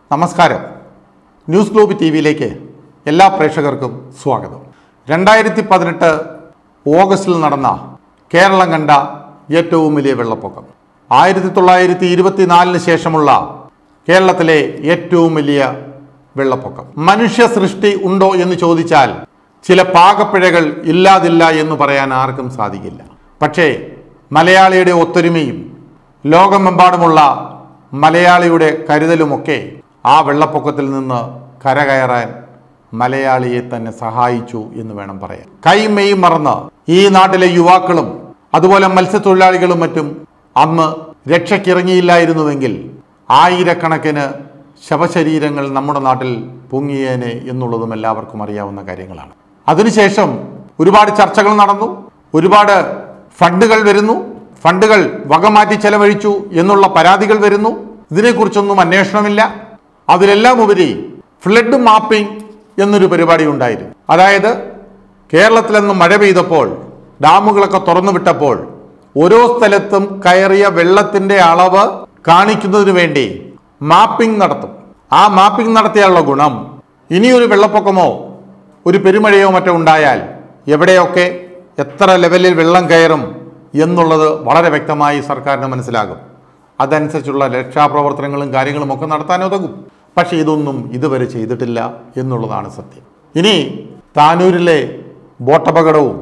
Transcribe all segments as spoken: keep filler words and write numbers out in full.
നമസ്കാരം. News globe T വിയിലേക്ക് എല്ലാ പ്രേക്ഷകർക്കും സ്വാഗതം. രണ്ടായിരത്തി പതിനെട്ട് ഓഗസ്റ്റിൽ നടന്ന കേരളം കണ്ട ഏറ്റവും വലിയ വെള്ളപ്പൊക്കം, ആയിരത്തി തൊള്ളായിരത്തി ഇരുപത്തിനാലിന് ശേഷമുള്ള കേരളത്തിലെ ഏറ്റവും വലിയ വെള്ളപ്പൊക്കം. മനുഷ്യ സൃഷ്ടി ഉണ്ടോ എന്ന് ചോദിച്ചാൽ ചില പാകപ്പിഴകൾ ഇല്ലാതില്ല എന്ന് പറയാൻ ആർക്കും സാധിക്കില്ല. പക്ഷേ മലയാളിയുടെ ഒത്തൊരുമയും ലോകമെമ്പാടുമുള്ള മലയാളിയുടെ കരുതലുമൊക്കെ ആ വെള്ളപ്പൊക്കത്തിൽ നിന്ന് കരകയറാൻ മലയാളിയെ തന്നെ സഹായിച്ചു എന്ന് വേണം പറയാൻ. കൈമെയ് മറന്ന് ഈ നാട്ടിലെ യുവാക്കളും അതുപോലെ മത്സ്യത്തൊഴിലാളികളും മറ്റും അന്ന് രക്ഷയ്ക്കിറങ്ങിയില്ലായിരുന്നുവെങ്കിൽ ആയിരക്കണക്കിന് ശവശരീരങ്ങൾ നമ്മുടെ നാട്ടിൽ പൊങ്ങിയേനെ എന്നുള്ളതും എല്ലാവർക്കും അറിയാവുന്ന കാര്യങ്ങളാണ്. അതിനുശേഷം ഒരുപാട് ചർച്ചകൾ നടന്നു, ഒരുപാട് ഫണ്ടുകൾ വരുന്നു, ഫണ്ടുകൾ വകമാറ്റി ചെലവഴിച്ചു എന്നുള്ള പരാതികൾ വരുന്നു. ഇതിനെക്കുറിച്ചൊന്നും അന്വേഷണമില്ല. അതിലെല്ലാം ഉപരി ഫ്ലഡ് മാപ്പിംഗ് എന്നൊരു പരിപാടി ഉണ്ടായിരുന്നു. അതായത് കേരളത്തിലെന്ന് മഴ പെയ്തപ്പോൾ ഡാമുകളൊക്കെ തുറന്നു വിട്ടപ്പോൾ ഓരോ സ്ഥലത്തും കയറിയ വെള്ളത്തിൻ്റെ അളവ് കാണിക്കുന്നതിന് വേണ്ടി മാപ്പിംഗ് നടത്തും. ആ മാപ്പിംഗ് നടത്തിയാലുള്ള ഗുണം, ഇനിയൊരു വെള്ളപ്പൊക്കമോ ഒരു പെരുമഴയോ മറ്റോ ഉണ്ടായാൽ എവിടെയൊക്കെ എത്ര ലെവലിൽ വെള്ളം കയറും എന്നുള്ളത് വളരെ വ്യക്തമായി സർക്കാരിന് മനസ്സിലാകും. അതനുസരിച്ചുള്ള രക്ഷാപ്രവർത്തനങ്ങളും കാര്യങ്ങളും ഒക്കെ നടത്താൻ ഉതകും. പക്ഷേ ഇതൊന്നും ഇതുവരെ ചെയ്തിട്ടില്ല എന്നുള്ളതാണ് സത്യം. ഇനി താനൂരിലെ ബോട്ടപകടവും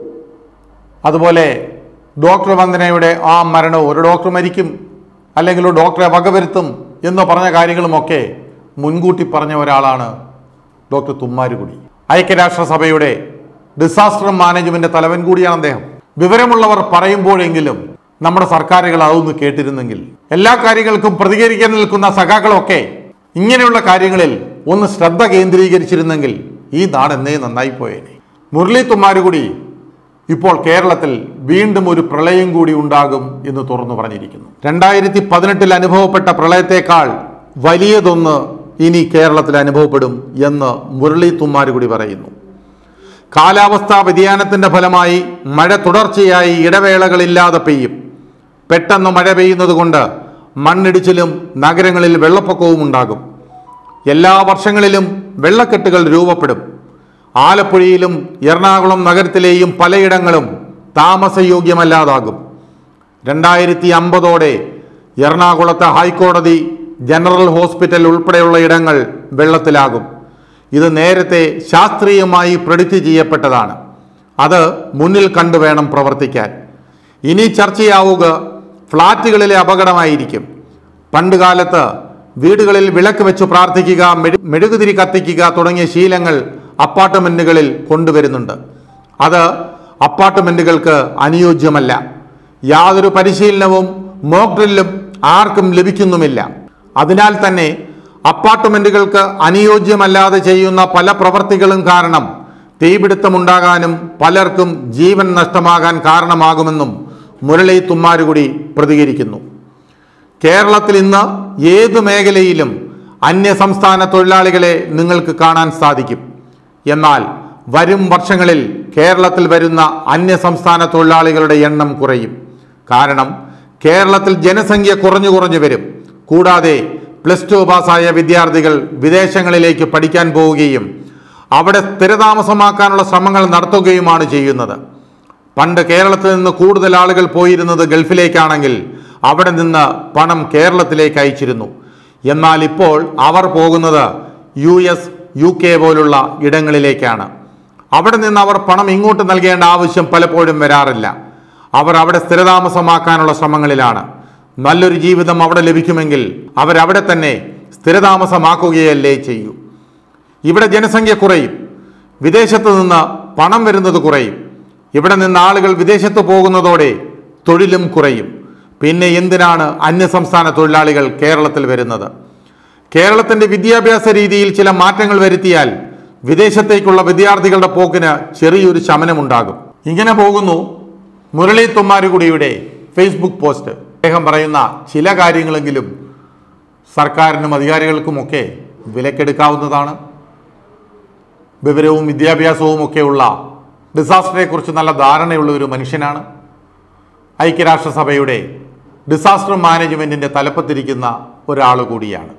അതുപോലെ ഡോക്ടർ വന്ദനയുടെ ആ മരണവും, ഒരു ഡോക്ടർ മരിക്കും അല്ലെങ്കിൽ ഒരു ഡോക്ടറെ വകവരുത്തും എന്ന് പറഞ്ഞ കാര്യങ്ങളുമൊക്കെ മുൻകൂട്ടി പറഞ്ഞ ഒരാളാണ് ഡോക്ടർ തുമ്മാരുകുടി. ഐക്യരാഷ്ട്രസഭയുടെ ഡിസാസ്റ്റർ മാനേജ്മെന്റ് തലവൻ കൂടിയാണ് അദ്ദേഹം. വിവരമുള്ളവർ പറയുമ്പോഴെങ്കിലും നമ്മുടെ സർക്കാരുകൾ അതൊന്ന് കേട്ടിരുന്നെങ്കിൽ, എല്ലാ കാര്യങ്ങൾക്കും പ്രതികരിക്കാൻ നിൽക്കുന്ന സഖാക്കളൊക്കെ ഇങ്ങനെയുള്ള കാര്യങ്ങളിൽ ഒന്ന് ശ്രദ്ധ കേന്ദ്രീകരിച്ചിരുന്നെങ്കിൽ ഈ നാട് എന്നേ നന്നായി പോയേനെ. മുരളി തുമ്മാരുകുടി ഇപ്പോൾ കേരളത്തിൽ വീണ്ടും ഒരു പ്രളയം കൂടി ഉണ്ടാകും എന്ന് തുറന്നു പറഞ്ഞിരിക്കുന്നു. രണ്ടായിരത്തി പതിനെട്ടിൽ അനുഭവപ്പെട്ട പ്രളയത്തെക്കാൾ വലിയതൊന്ന് ഇനി കേരളത്തിൽ അനുഭവപ്പെടും എന്ന് മുരളി തുമ്മാരുകുടി പറയുന്നു. കാലാവസ്ഥാ വ്യതിയാനത്തിന്റെ ഫലമായി മഴ തുടർച്ചയായി ഇടവേളകളില്ലാതെ പെയ്യും. പെട്ടെന്ന് മഴ പെയ്യുന്നത് കൊണ്ട് മണ്ണിടിച്ചിലും നഗരങ്ങളിൽ വെള്ളപ്പൊക്കവും ഉണ്ടാകും. എല്ലാ വർഷങ്ങളിലും വെള്ളക്കെട്ടുകൾ രൂപപ്പെടും. ആലപ്പുഴയിലും എറണാകുളം നഗരത്തിലെയും പലയിടങ്ങളും താമസയോഗ്യമല്ലാതാകും. രണ്ടായിരത്തി അമ്പതോടെ എറണാകുളത്തെ ഹൈക്കോടതി, ജനറൽ ഹോസ്പിറ്റൽ ഉൾപ്പെടെയുള്ള ഇടങ്ങൾ വെള്ളത്തിലാകും. ഇത് നേരത്തെ ശാസ്ത്രീയമായി പ്രെഡിക്റ്റ് ചെയ്യപ്പെട്ടതാണ്. അത് മുന്നിൽ കണ്ടു വേണം പ്രവർത്തിക്കാൻ. ഇനി ചർച്ചയാവുക ഫ്ളാറ്റുകളിലെ അപകടമായിരിക്കും. പണ്ടുകാലത്ത് വീടുകളിൽ വിളക്ക് വെച്ച് പ്രാർത്ഥിക്കുക, മെഴുകുതിരി കത്തിക്കുക തുടങ്ങിയ ശീലങ്ങൾ അപ്പാർട്ട്മെൻറ്റുകളിൽ കൊണ്ടുവരുന്നുണ്ട്. അത് അപ്പാർട്ട്മെൻറ്റുകൾക്ക് അനുയോജ്യമല്ല. യാതൊരു പരിശീലനവും മോക്ക് ഡ്രില്ലും ആർക്കും ലഭിക്കുന്നുമില്ല. അതിനാൽ തന്നെ അപ്പാർട്ട്മെൻറ്റുകൾക്ക് അനുയോജ്യമല്ലാതെ ചെയ്യുന്ന പല പ്രവർത്തികളും കാരണം തീപിടുത്തമുണ്ടാകാനും പലർക്കും ജീവൻ നഷ്ടമാകാൻ കാരണമാകുമെന്നും മുരളി തുമ്മാരുകുടി പ്രതികരിക്കുന്നു. കേരളത്തിൽ ഇന്ന് ഏതു മേഖലയിലും അന്യ സംസ്ഥാന തൊഴിലാളികളെ നിങ്ങൾക്ക് കാണാൻ സാധിക്കും. എന്നാൽ വരും വർഷങ്ങളിൽ കേരളത്തിൽ വരുന്ന അന്യ സംസ്ഥാന തൊഴിലാളികളുടെ എണ്ണം കുറയും. കാരണം കേരളത്തിൽ ജനസംഖ്യ കുറഞ്ഞു കുറഞ്ഞു വരും. കൂടാതെ പ്ലസ് ടു പാസ്സായ വിദ്യാർത്ഥികൾ വിദേശങ്ങളിലേക്ക് പഠിക്കാൻ പോവുകയും അവിടെ സ്ഥിരതാമസമാക്കാനുള്ള ശ്രമങ്ങൾ നടത്തുകയുമാണ് ചെയ്യുന്നത്. പണ്ട് കേരളത്തിൽ നിന്ന് കൂടുതൽ ആളുകൾ പോയിരുന്നത് ഗൾഫിലേക്കാണെങ്കിൽ അവിടെ നിന്ന് പണം കേരളത്തിലേക്ക് അയച്ചിരുന്നു. എന്നാൽ ഇപ്പോൾ അവർ പോകുന്നത് യു എസ്, യു കെ പോലുള്ള ഇടങ്ങളിലേക്കാണ്. അവിടെ നിന്ന് അവർ പണം ഇങ്ങോട്ട് നൽകേണ്ട ആവശ്യം പലപ്പോഴും വരാറില്ല. അവർ അവിടെ സ്ഥിരതാമസമാക്കാനുള്ള ശ്രമങ്ങളിലാണ്. നല്ലൊരു ജീവിതം അവിടെ ലഭിക്കുമെങ്കിൽ അവരവിടെ തന്നെ സ്ഥിരതാമസമാക്കുകയല്ലേ ചെയ്യൂ. ഇവിടെ ജനസംഖ്യ കുറയും, വിദേശത്ത് നിന്ന് പണം വരുന്നത് കുറയും. ഇവിടെ നിന്ന് ആളുകൾ വിദേശത്ത് പോകുന്നതോടെ തൊഴിലും കുറയും. പിന്നെ എന്തിനാണ് അന്യസംസ്ഥാന തൊഴിലാളികൾ കേരളത്തിൽ വരുന്നത്? കേരളത്തിൻ്റെ വിദ്യാഭ്യാസ രീതിയിൽ ചില മാറ്റങ്ങൾ വരുത്തിയാൽ വിദേശത്തേക്കുള്ള വിദ്യാർത്ഥികളുടെ പോക്കിന് ചെറിയൊരു ശമനമുണ്ടാകും. ഇങ്ങനെ പോകുന്നു മുരളി തുമ്മാരുകുടിയുടെ ഫേസ്ബുക്ക് പോസ്റ്റ്. അദ്ദേഹം പറയുന്ന ചില കാര്യങ്ങളെങ്കിലും സർക്കാരിനും അധികാരികൾക്കുമൊക്കെ വിലക്കെടുക്കാവുന്നതാണ്. വിവരവും വിദ്യാഭ്യാസവും ഒക്കെയുള്ള ഡിസാസ്റ്ററിനെക്കുറിച്ച് നല്ല ധാരണയുള്ള ഒരു മനുഷ്യനാണ്. ഐക്യരാഷ്ട്രസഭയുടെ ഡിസാസ്റ്റർ മാനേജ്മെൻറ്റിൻ്റെ തലപ്പത്തിരിക്കുന്ന ഒരാൾ കൂടിയാണ്.